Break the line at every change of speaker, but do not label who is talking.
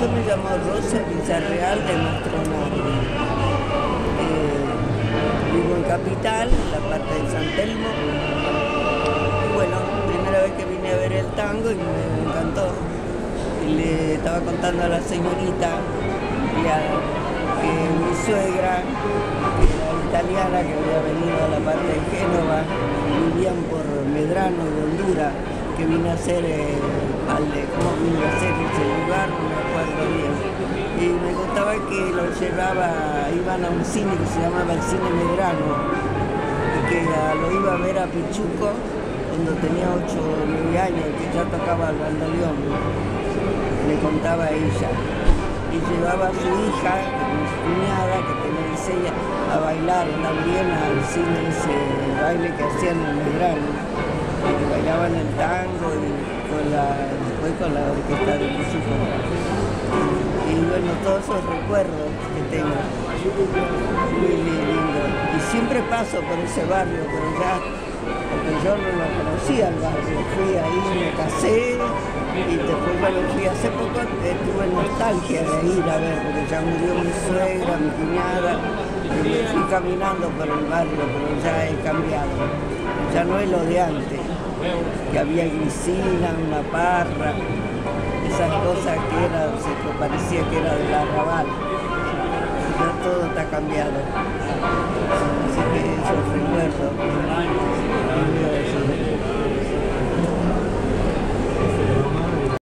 Yo me llamo Rosa Villarreal de Mastronardi. Vivo en Capital, en la parte de San Telmo. Y bueno, primera vez que vine a ver el tango y me encantó. Y le estaba contando a la señorita que mi suegra, que era italiana, que había venido a la parte de Génova, vivían por Medrano y Honduras, que vine a hacer, ¿cómo vine a hacer ese lugar? No me acuerdo bien. Y me contaba que lo llevaba, iban a un cine que se llamaba el Cine Medrano, y que lo iba a ver a Pichuco cuando tenía 8 o 9 años, que ya tocaba el bandoneón, me contaba ella. Y llevaba a su hija, mi cuñada, que tenía 16, a bailar también al cine, ese baile que hacían en Medrano, que bailaban el tango y después con la orquesta de Pichuco. Y bueno, todos esos recuerdos que tengo, muy lindo. Y siempre paso por ese barrio, pero ya, porque yo no lo conocía el barrio, fui ahí, me casé, y después bueno, fui hace poco, tuve nostalgia de ir a ver, porque ya murió mi suegra, mi cuñada, y me fui caminando por el barrio, pero ya he cambiado, ya no es lo de antes, que había glicina, una parra, esas cosas que parecía que era del arrabal. Ya todo está cambiado. Así que esos recuerdos.